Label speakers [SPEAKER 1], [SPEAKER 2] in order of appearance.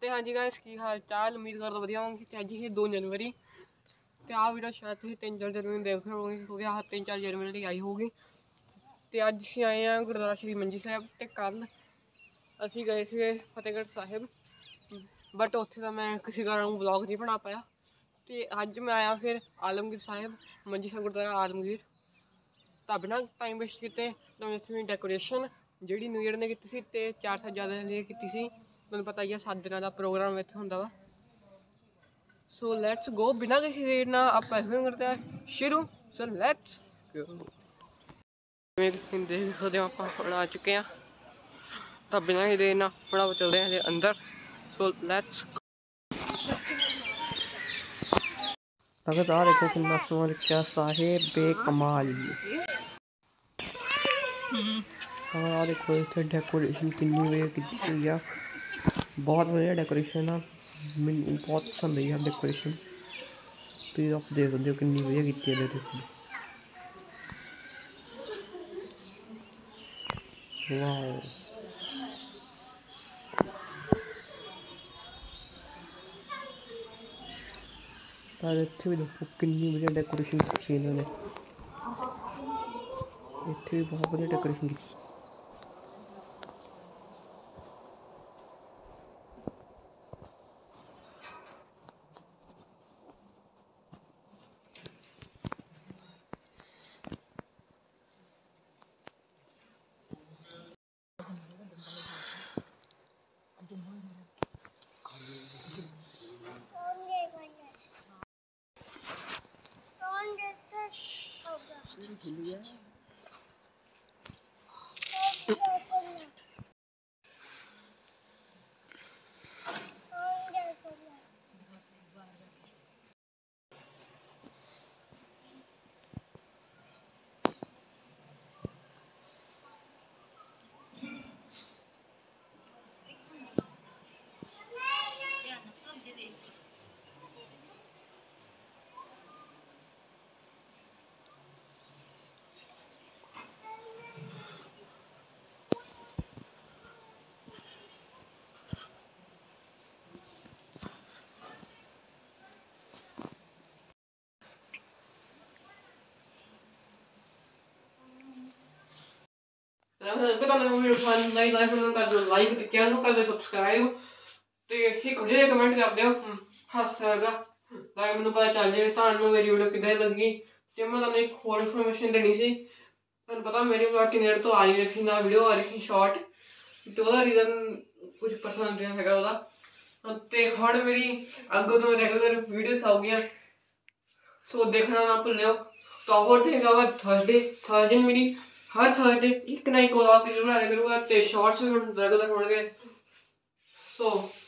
[SPEAKER 1] तो हाँ जी गाइस की हाल चाल उम्मीद करता वधिया होंगे। तो अज ही 2 जनवरी तो आ वीडियो शायद तुम 3-4 जनवरी देख रहे होगे क्योंकि हाँ 3-4 जनवरी आई होगी। तो अज असी आए हैं गुरुद्वारा श्री मंजी साहब। तो कल असी गए थे फतेहगढ़ साहिब बट उत्थे तो मैं किसी कारण व्लॉग नहीं बना पाया। तो अज मैं आया फिर आलमगीर साहिब मंजी साहब गुरुद्वारा आलमगीर। तो बिना टाइम वेस्ट किए इतनी डेकोरेशन जी न्यू ईयर ने की थी तो 4 साहबजादे लिए की थी। तुहानूं पता ही है 7 दिनों का प्रोग्राम इत्थे हुंदा वा। सो लैट्स गो बिना किसी देर ना आप करते हैं शुरू। So let's go. देख सकते हो आप आ चुके हैं तो बिना ही देर ना थोड़ा चलते हैं अंदर। सो लैट्स अगर आ देखो कितना सोहना लिखा साहिब बेकमाल। आ देखो इतने डेकोरेशन कितनी वधिया की हुई है, बहुत वधिया डेकोरेशन है। मैनू बहुत पसंद आई है डेकोरेशन। तो आप देख सकते हो कितनी वधिया की है। देखो वाओ इत्थे भी देखो कितनी वधिया डेकोरेशन की इन्होंने। इत्थे भी बहुत वधिया डेकोरेशन की। लाइक चैनल कर दो सबसक्राइब तो एक वधिया कमेंट कर दो हास्सा वर्गा ताकि मैनूं पता चल जाए तुहानूं मेरी वीडियो किदां लगी। तो मैं तुहानूं एक होर इन्फॉर्मेशन देनी सी। तुहानूं पता मेरी ब्लॉग किन्ने देर तो आ रही रही ना वीडियो आ रही थी शॉर्ट तो वह रीजन कुछ पर्सनल रीजन है वह। तो हर मेरी अगों तो रेगुलर वीडियोस आऊगियां सो देखना ना भुल्लियो। तो वो देगा थर्सडे मेरी हर थर्सडे एक ना एक व्लॉग जरूर आया करूँगा। तो शॉर्ट्स भी रेगुलर होंगे। सो